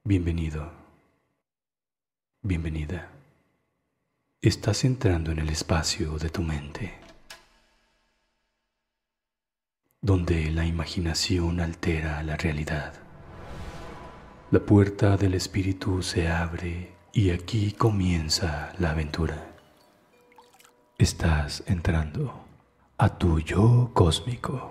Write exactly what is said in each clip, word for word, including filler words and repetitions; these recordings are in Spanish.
Bienvenido, bienvenida. Estás entrando en el espacio de tu mente, donde la imaginación altera la realidad. La puerta del espíritu se abre y aquí comienza la aventura. Estás entrando a tu yo cósmico.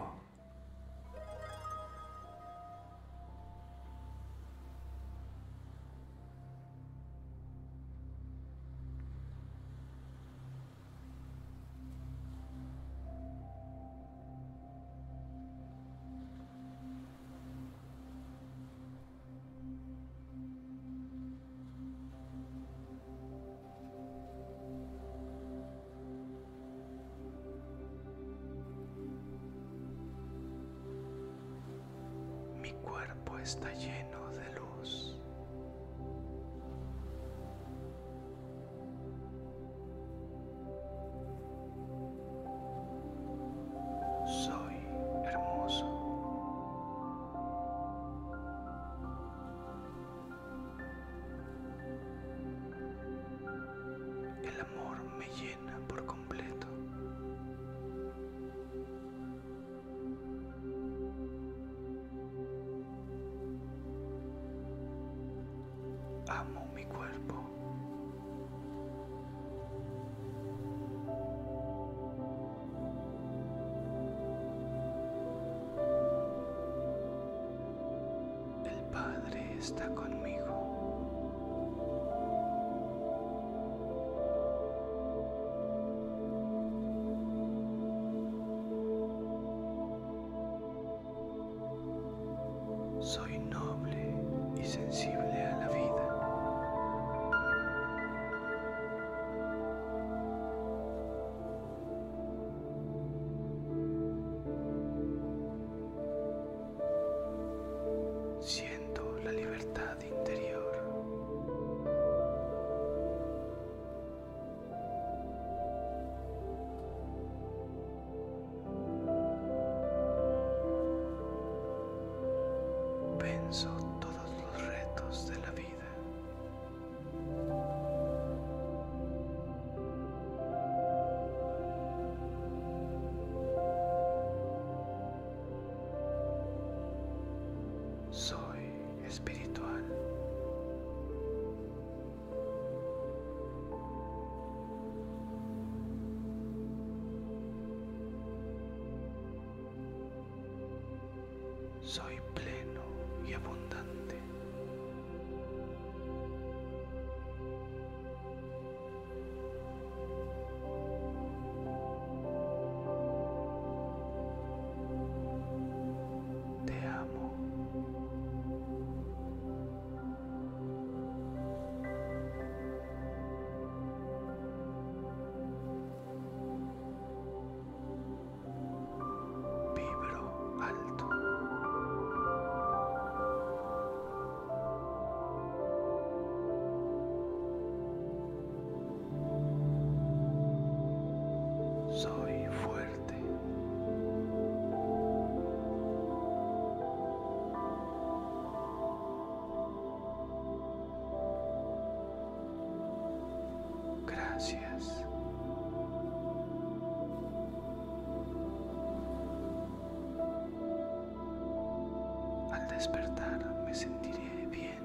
Mi cuerpo está lleno de luz. Soy hermoso. El amor me llena por completo. Amo mi cuerpo. El Padre está conmigo. Soy noble y sensible a la vida. Siento la libertad interior. Venzo todos los retos de la vida. Soy espiritual. Soy pleno y abundante. Te amo. Vibro alto. Soy fuerte. Gracias. Al despertar me sentiré bien.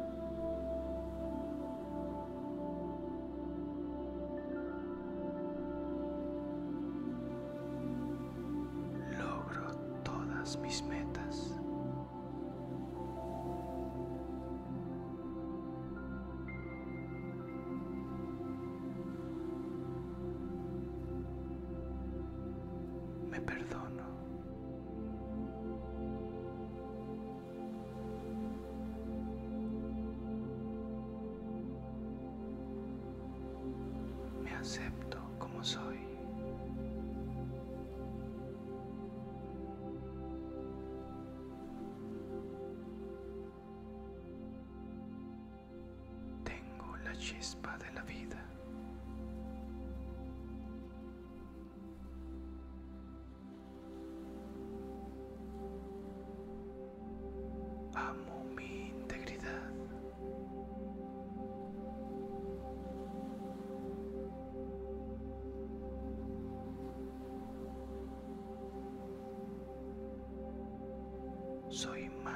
Logro todas mis metas. Me perdono. Me acepto como soy. Tengo la chispa de la vida. Amo mi integridad.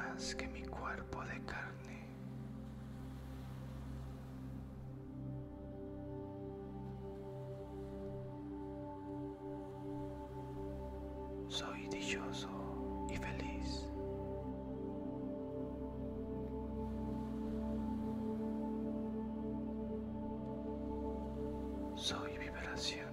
más que mi cuerpo de carne. Soy dichoso y feliz. Soy vibración.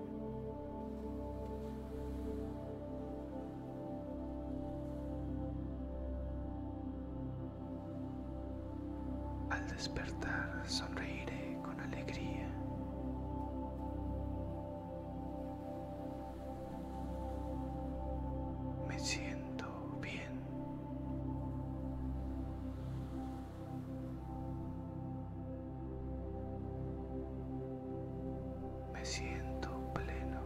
Al despertar sonreiré con alegría. Me siento bien. Me siento pleno.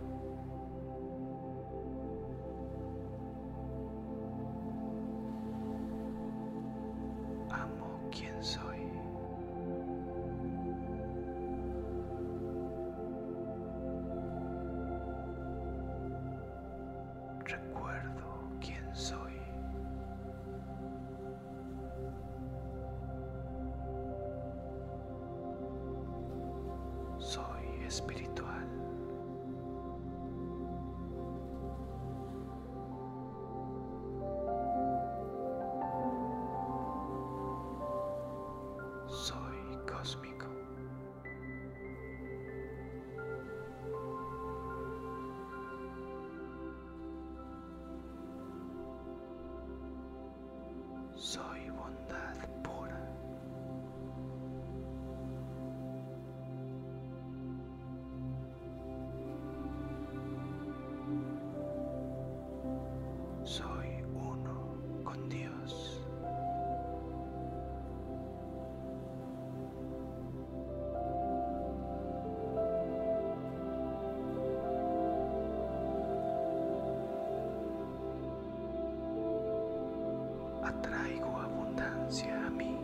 Amo quien soy. Recuerdo quién soy. Soy espiritual. Soy cósmico. Soy bondad pura. Soy uno con Dios. Atraigo abundancia a mí.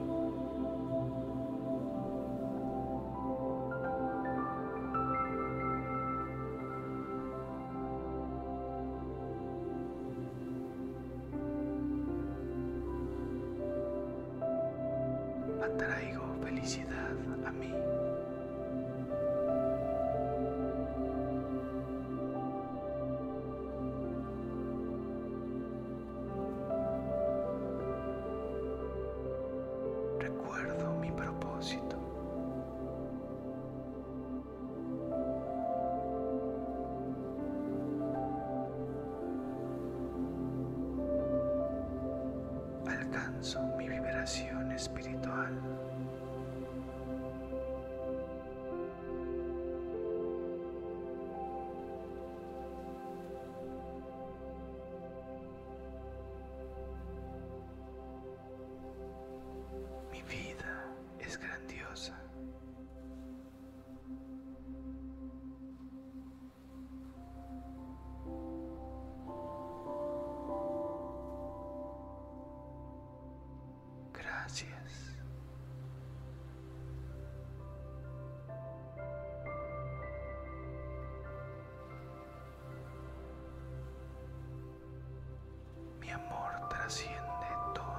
Atraigo felicidad a mí. Recuerdo mi propósito. Alcanzo mi vibración espiritual. Mi vida es grandiosa. Gracias. Mi amor trasciende todo.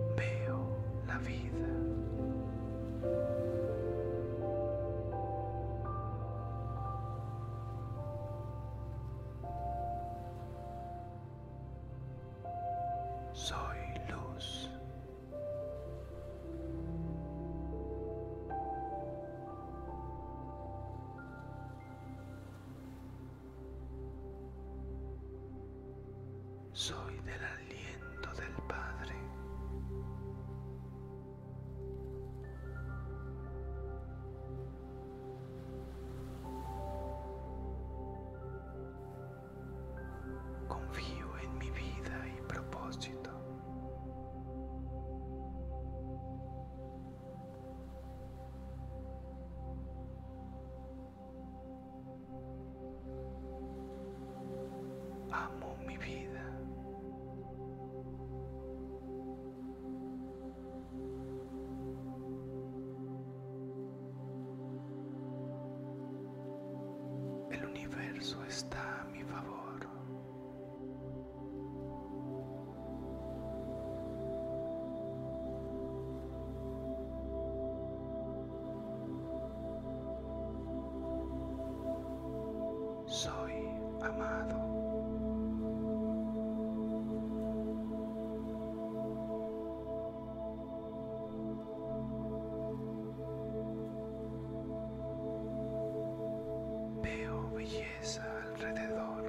Veo la vida. universo está a mi favor. Soy amado. Veo belleza alrededor.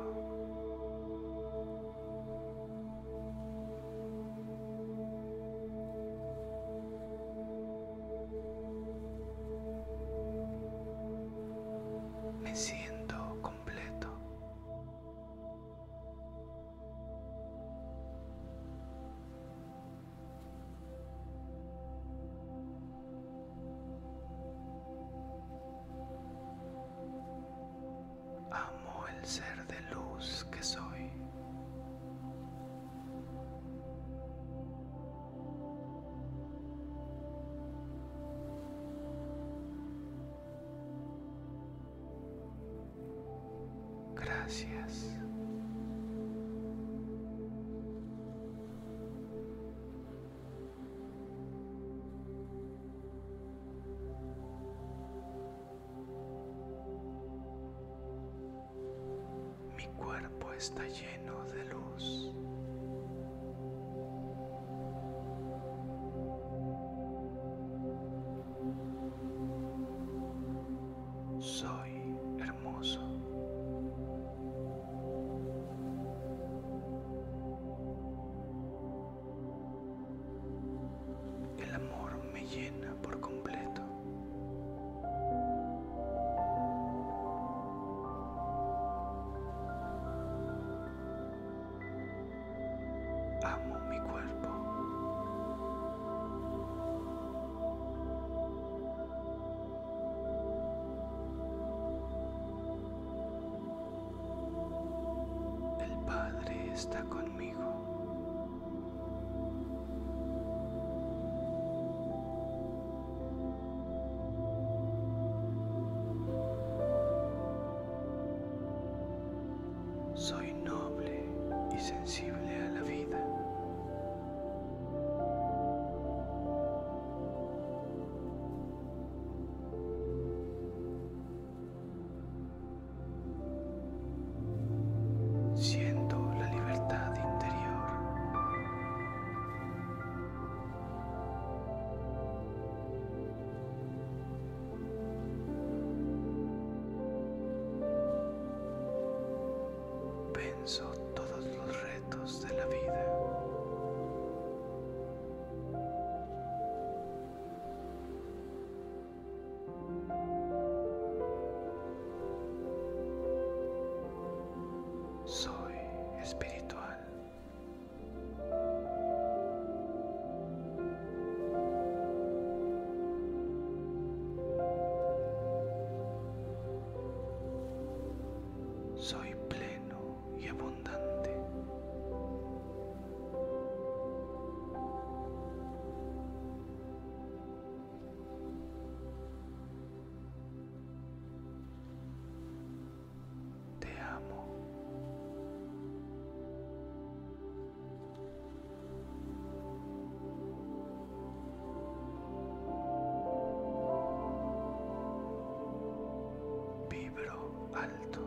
Me siento completo. Amo el ser de luz que soy. Gracias. Mi cuerpo está lleno de luz. Soy hermoso. El amor me llena por completo. Amo mi cuerpo. El Padre está conmigo. Soy noble y sensible a la vida. Siento la libertad interior. Venzo todos los retos de la vida. Soy espiritual. Soy pleno y abundante. Te amo. Vibro alto.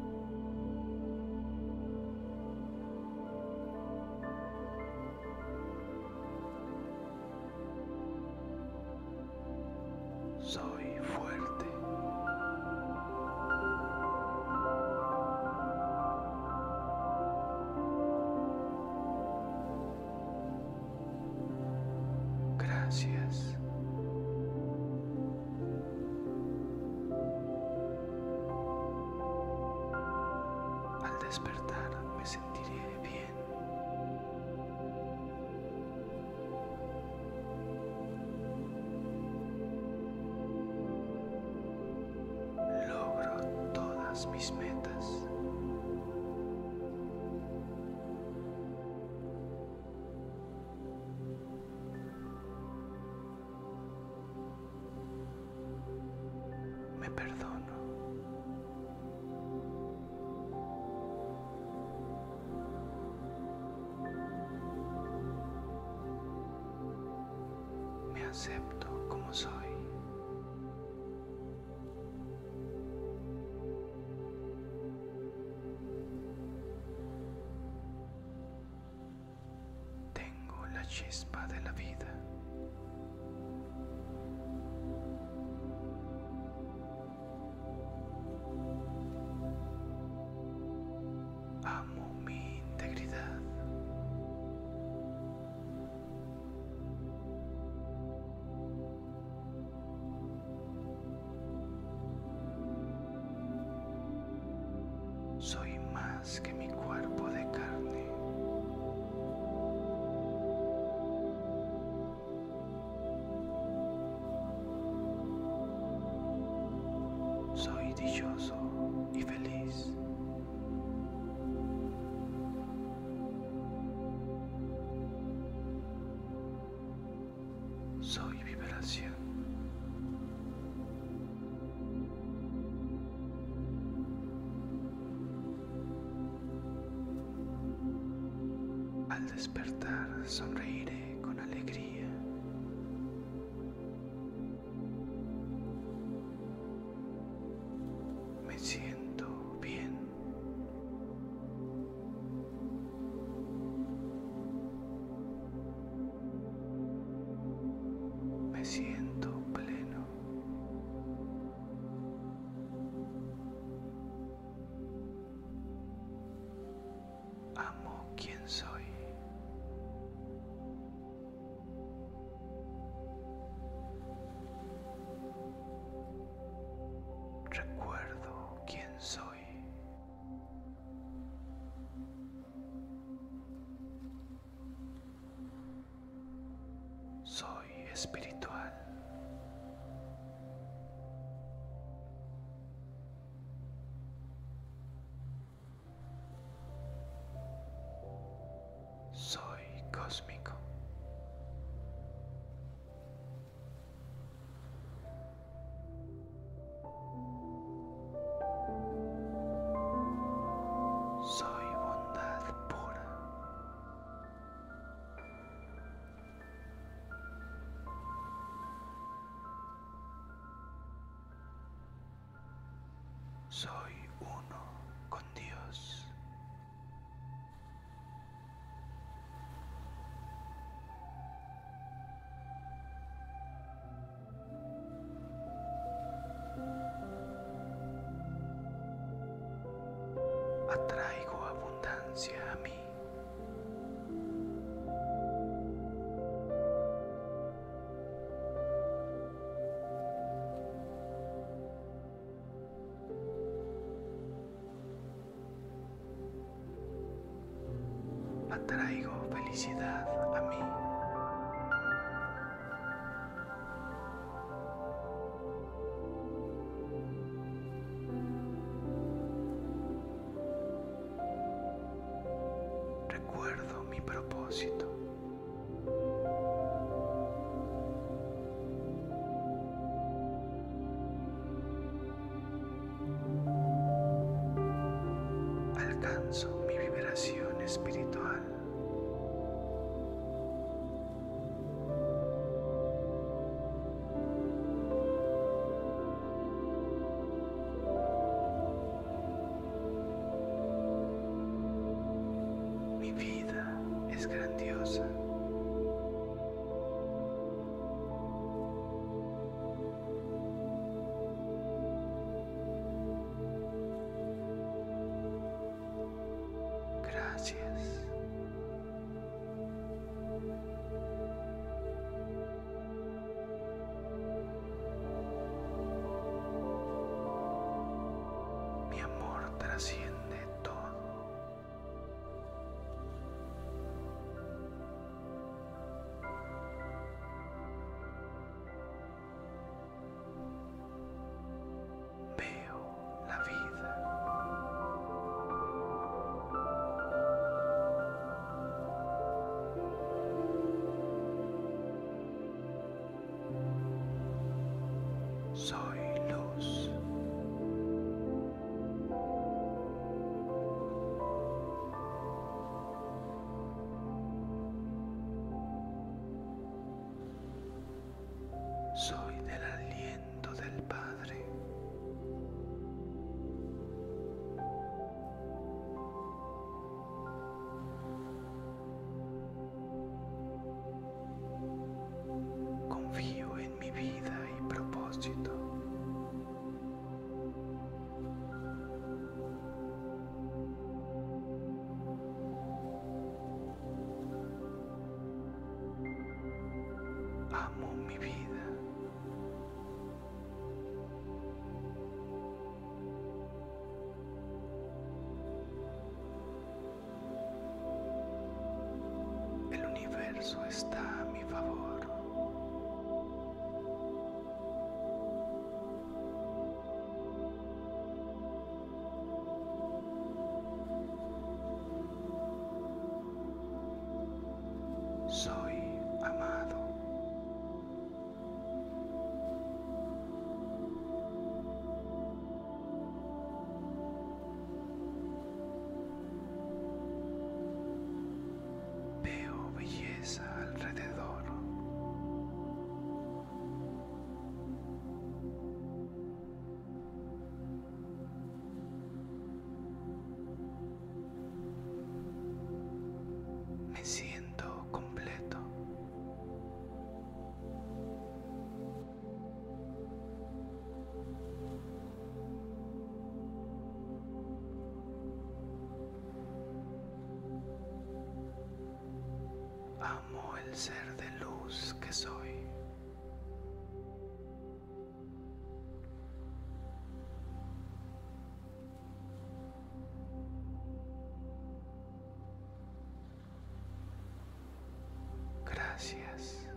Soy fuerte. Gracias. Al despertar me sentiré bien. Logro todas mis metas. Me perdono. acepto como soy. Tengo la chispa de la vida. Amo mi integridad. Soy más que mi cuerpo de carne. Soy dichoso y feliz. Soy vibración. Al despertar sonreiré con alegría. Me siento bien. Me siento pleno. Amo quien soy. Recuerdo quién soy. Soy espiritual. Soy cósmico. Soy bondad pura. Soy uno con Dios. Atraigo abundancia a mí. Atraigo felicidad a mí. Recuerdo mi propósito. Alcanzo mi vibración espiritual. Mi vida es grandiosa. Gracias. Mi amor trasciende todo. Veo la vida. Soy luz. Amo mi vida. El universo está a mi favor. Soy amado. Veo belleza alrededor. Me siento completo. Amo el ser de luz que soy. Gracias.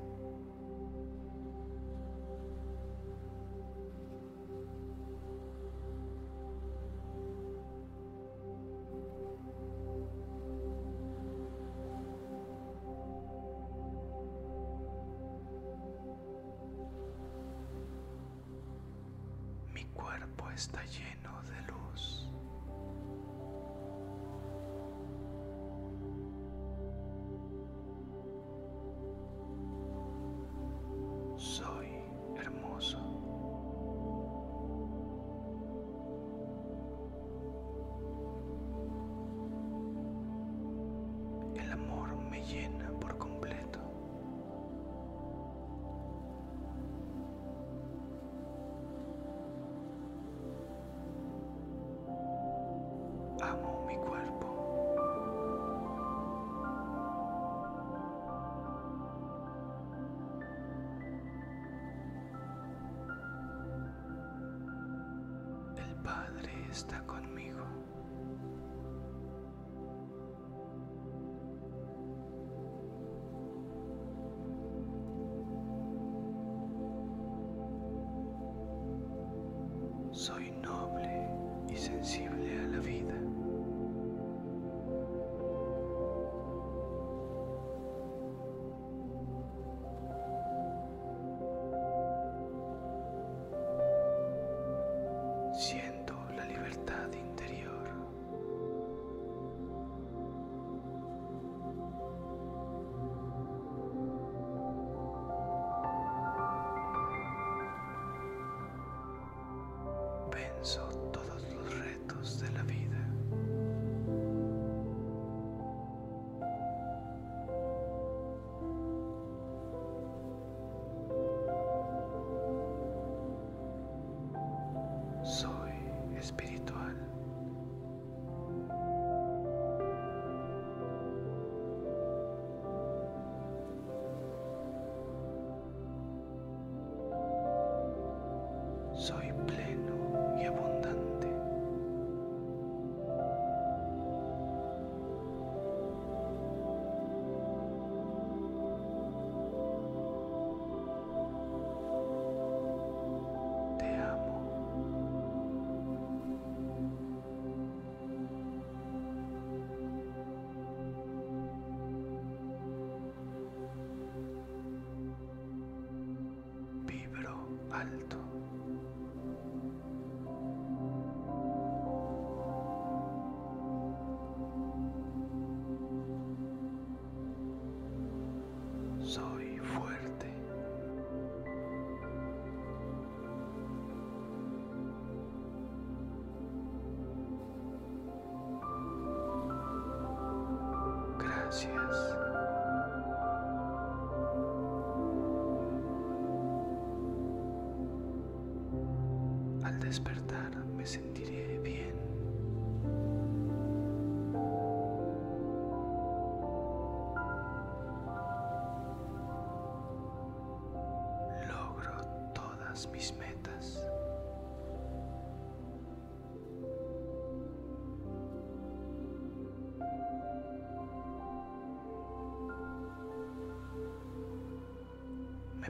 Mi cuerpo está lleno de luz. Soy hermoso. El amor me llena por completo. Amo mi cuerpo. El Padre está conmigo. Soy noble y sensible a la vida. Siento la libertad interior. Venzo todos los retos de la vida. Soy espiritual. Soy pleno y abundante. Te amo. Vibro alto. Soy fuerte. Gracias. Al despertar me sentiré bien.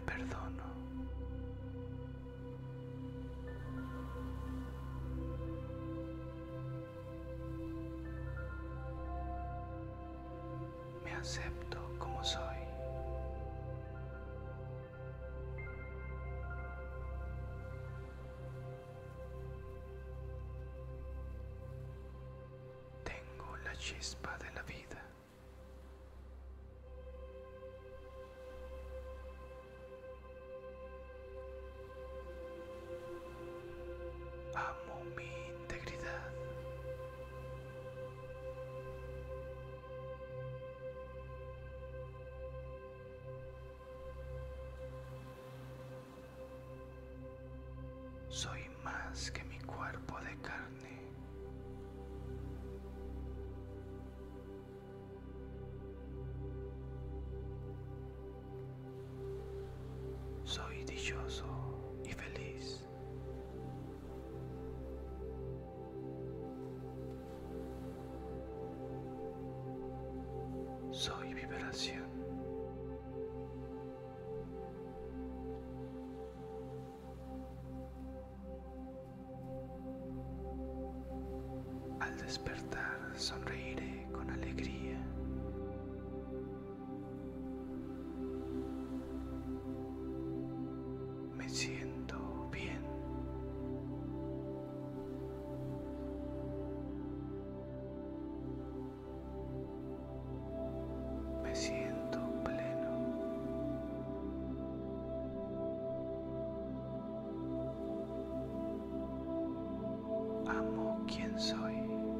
perdono. Me acepto como soy. Tengo la chispa de la vida. Amo mi integridad. Soy más que mi cuerpo de carne. Soy dichoso y feliz. Soy vibración. Al despertar sonreiré con alegría. Me siento bien. Me siento pleno. Amo quien soy.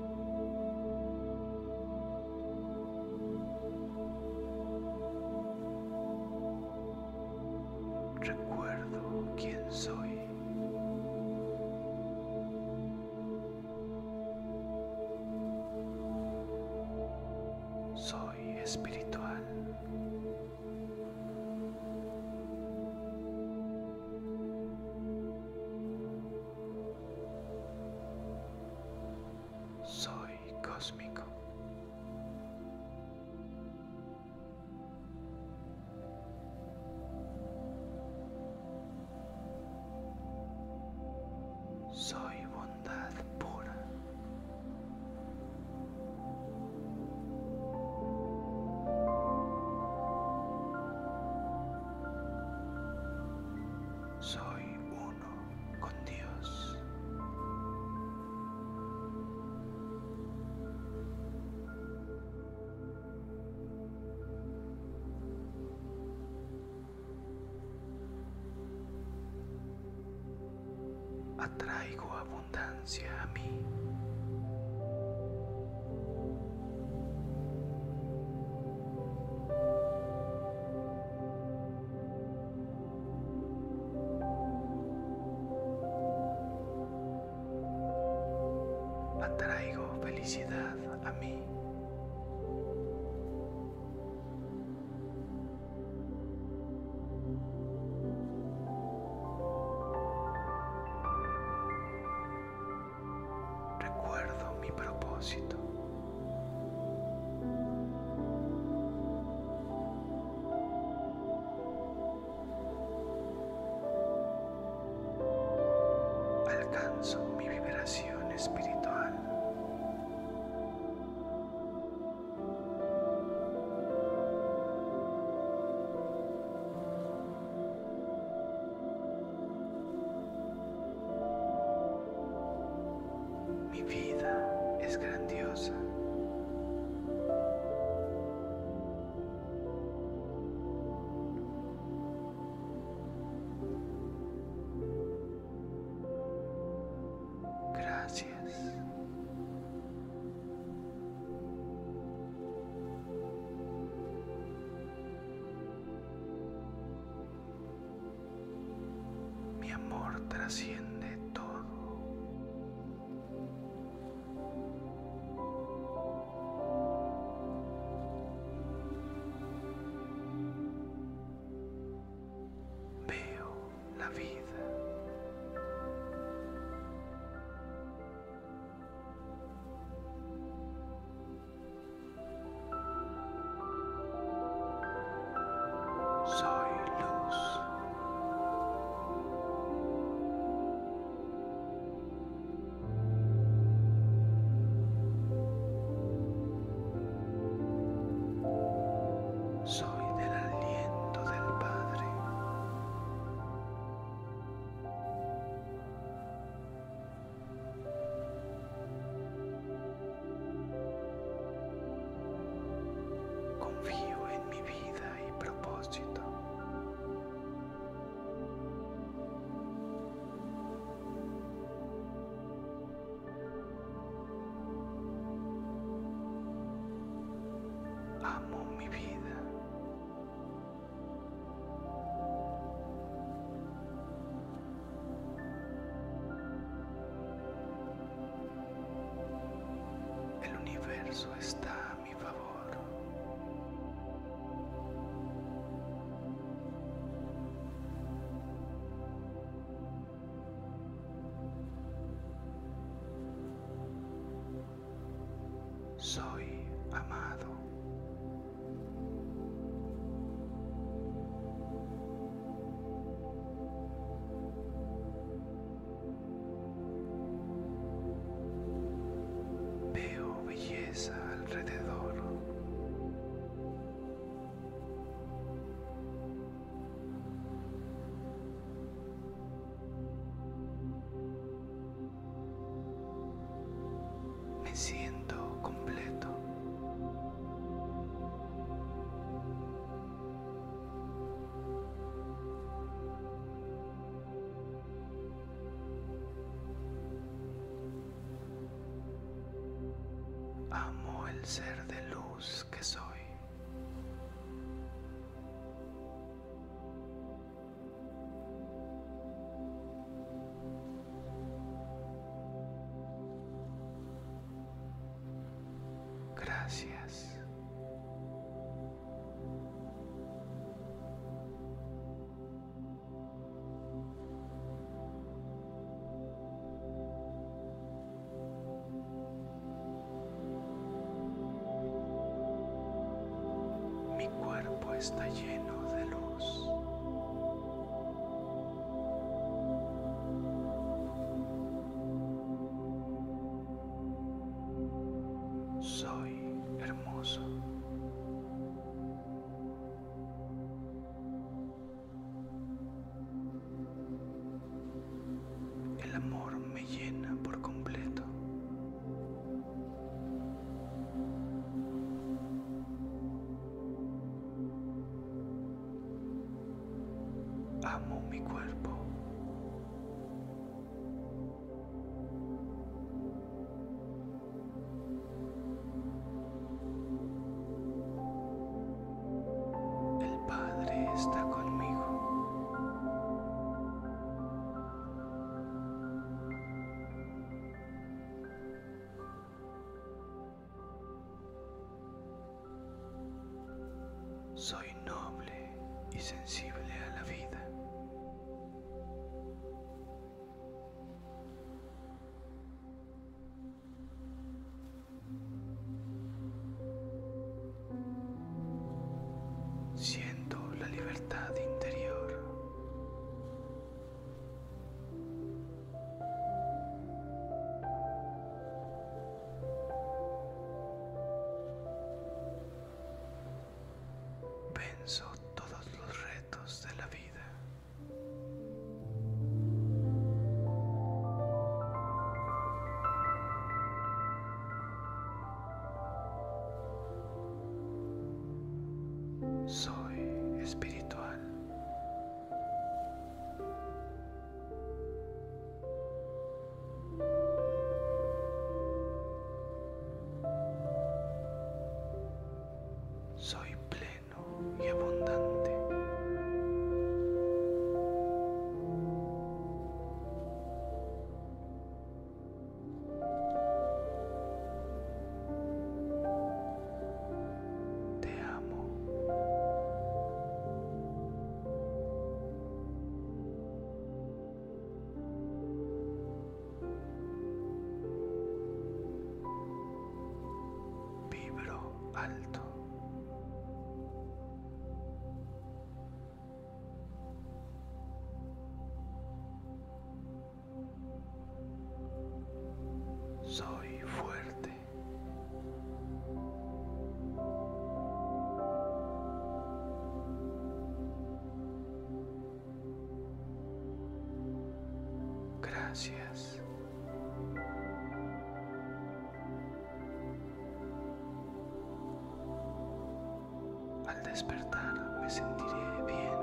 Recuerdo quién soy. Soy espiritual. Soy cósmico. Soy bondad pura. Soy uno con Dios. Atraigo abundancia a mí. Atraigo felicidad a mí. Recuerdo mi propósito. Alcanzo mi vibración espiritual. Mi vida es grandiosa. Gracias. Mi amor trasciende todo. Veo la vida. Soy luz. mi vida. El universo está a mi favor. Soy amado. Veo belleza alrededor. Me siento completo. Amo el ser de luz que soy. Gracias. Mi cuerpo está lleno de luz. Soy hermoso. El amor me llena por completo. Amo mi cuerpo. El Padre está conmigo. Soy noble y sensible a la vida. Siento la libertad interior. Venzo todos los retos de la vida. Soy espiritual. Soy pleno y abundante. Te amo. Vibro alto. Soy fuerte. Gracias. Al despertar me sentiré bien.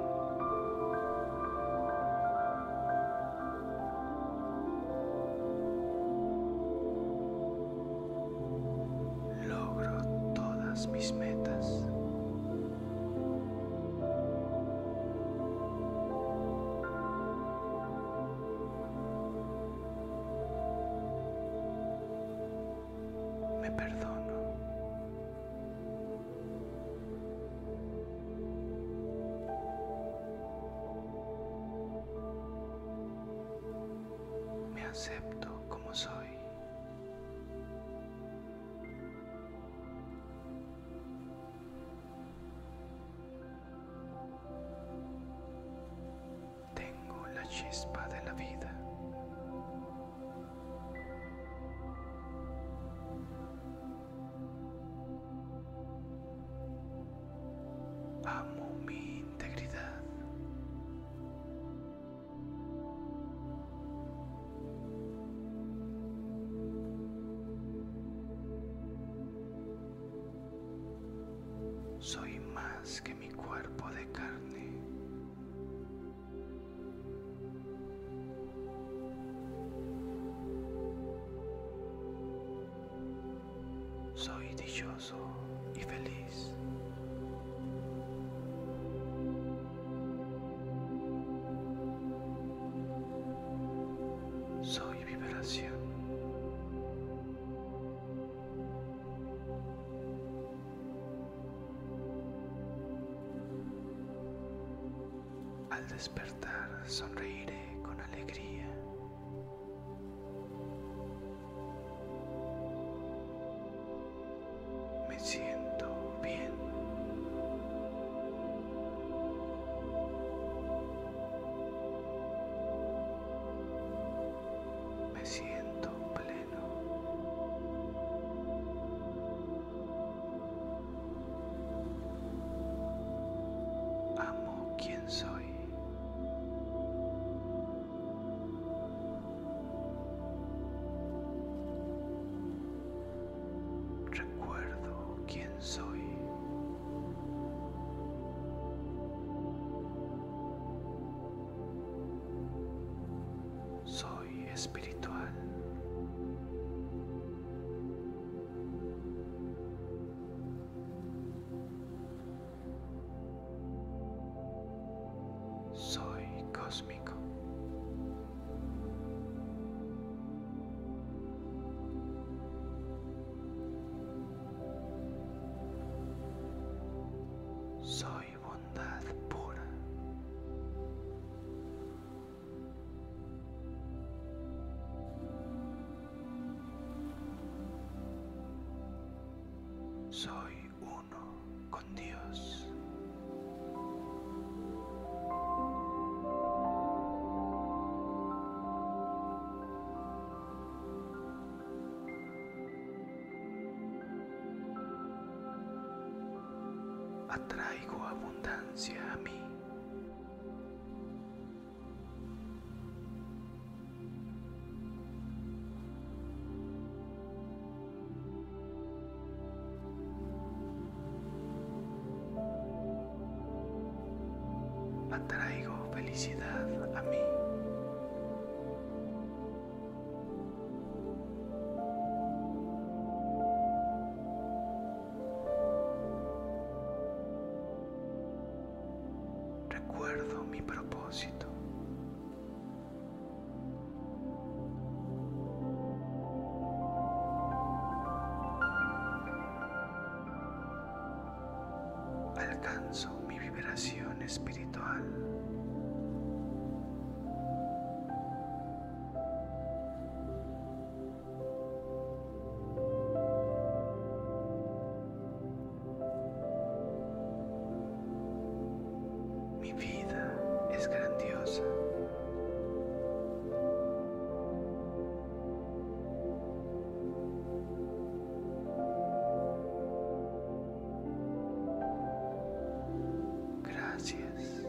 Logro todas mis metas. acepto como soy. Tengo la chispa de la vida. Amo mi integridad. Soy más que mi cuerpo de carne. Soy dichoso y feliz. Soy vibración. Al despertar, sonreiré con alegría. Me siento bien. Me siento pleno. Amo quien soy. Recuerdo quién soy. Soy espiritual. Soy cósmico. Soy bondad pura. Soy uno con Dios. Atraigo abundancia a mí. Atraigo felicidad a mí. Recuerdo mi propósito. Alcanzo mi vibración espiritual. Mi vida es grandiosa. Gracias.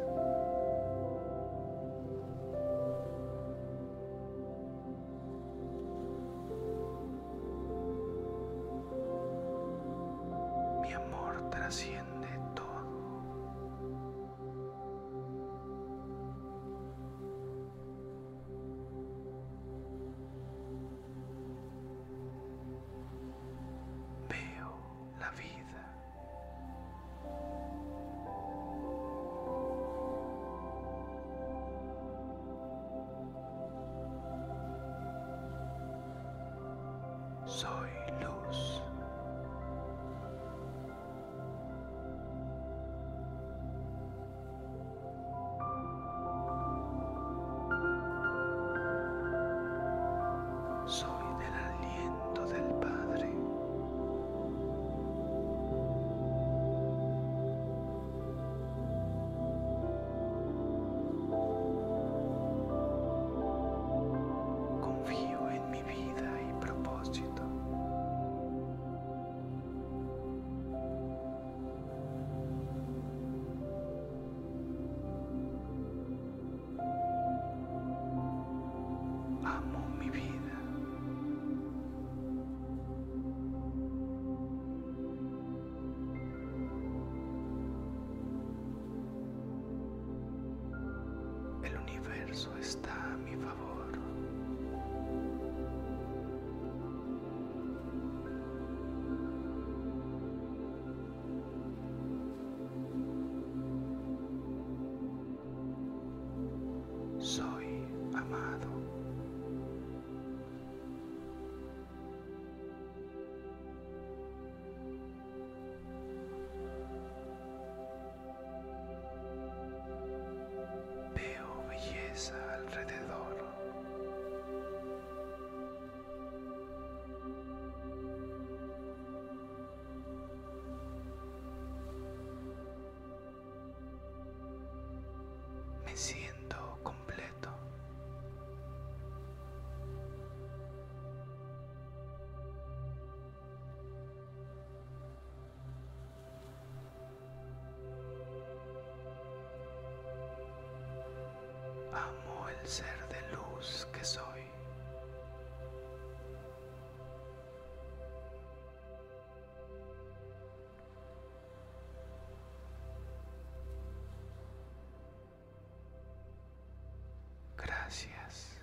Mi amor trasciende todo. Veo la vida. Soy luz. universo está a mi favor. Soy amado. Veo belleza alrededor. Me siento completo. Amo el ser de luz que soy. Gracias.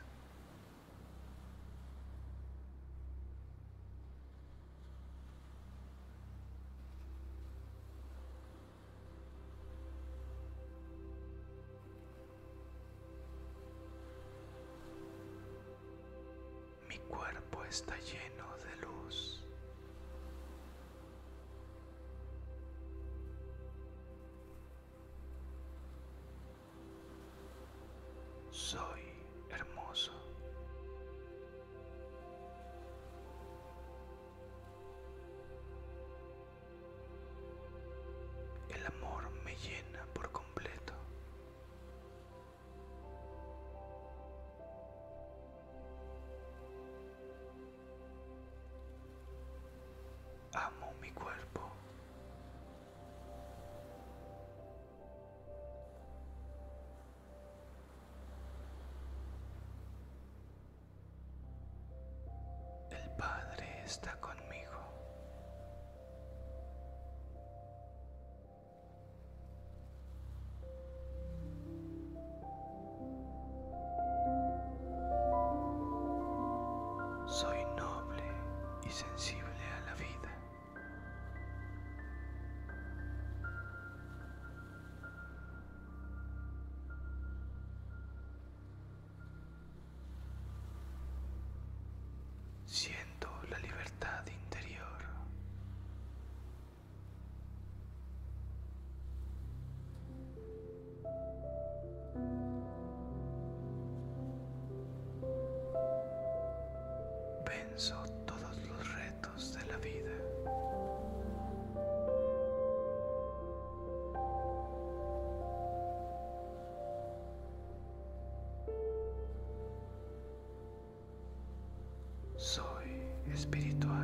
Mi cuerpo está lleno de luz. Soy hermoso. El amor me llena por completo. Amo mi cuerpo. El Padre está conmigo. Soy noble y sensible a la vida. Siento la libertad interior. Venzo todos los retos de la vida. Soy espiritual.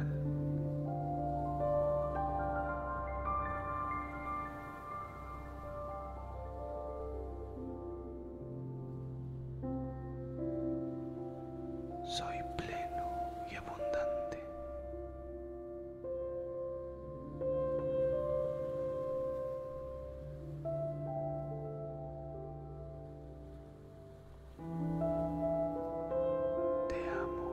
Soy pleno y abundante. Te amo.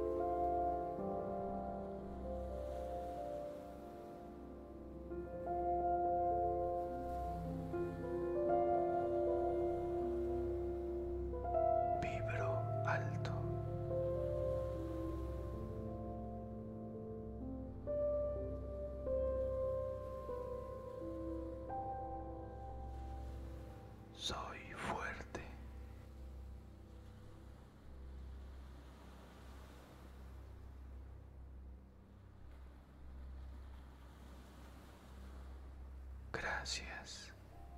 Vibro alto. Soy fuerte. Gracias.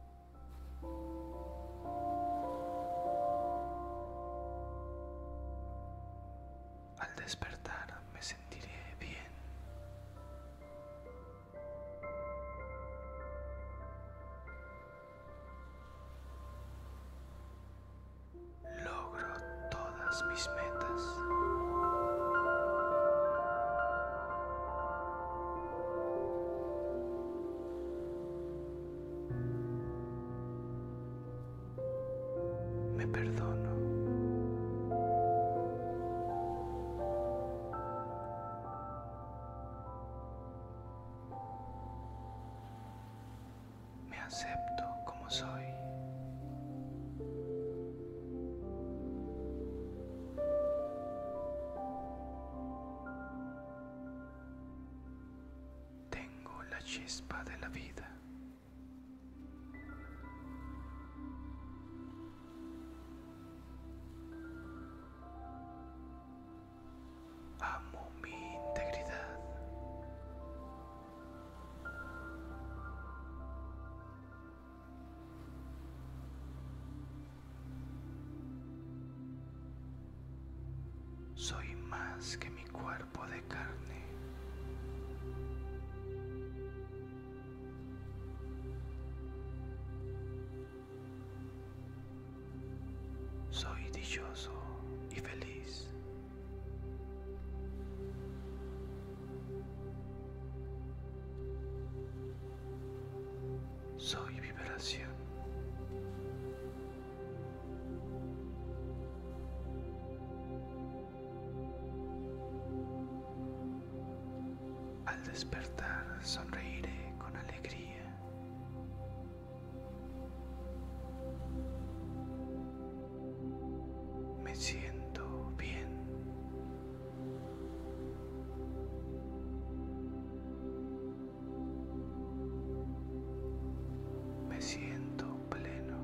Al despertar me sentiré bien. Logro todas mis metas. Me perdono. acepto como soy. Tengo la chispa de la vida. Amo mi integridad. Soy más que mi cuerpo de carne. Soy dichoso y feliz. Soy vibración. Al despertar sonreiré con alegría. Me siento bien. Me siento pleno.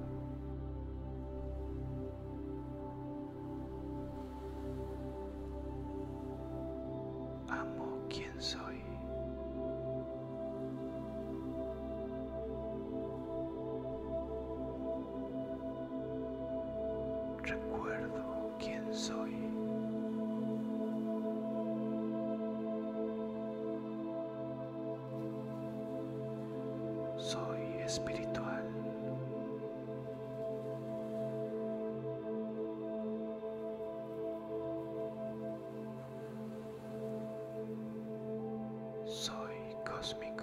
Amo quien soy. Recuerdo quién soy. Soy espiritual. Soy cósmico.